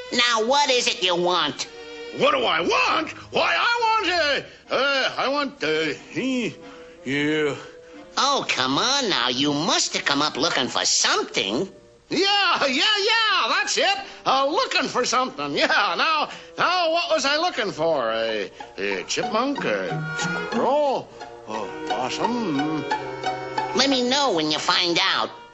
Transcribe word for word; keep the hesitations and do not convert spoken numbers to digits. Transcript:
Now, what is it you want? What do I want? Why, I want, uh, uh, I want, uh, he, yeah. Oh, come on now. You must have come up looking for something. Yeah, yeah, yeah, that's it. Uh, looking for something. Yeah, now, now, what was I looking for? A, a chipmunk, a squirrel, a possum? Let me know when you find out.